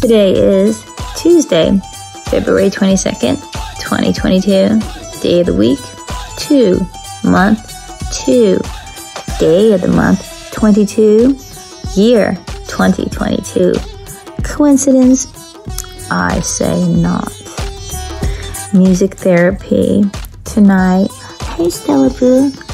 Today is Tuesday, February 22nd, 2022. Day of the week, 2. Month, 2. Day of the month, 22. Year, 2022. Coincidence? I say not. Music therapy tonight. Hey, Stella Boo.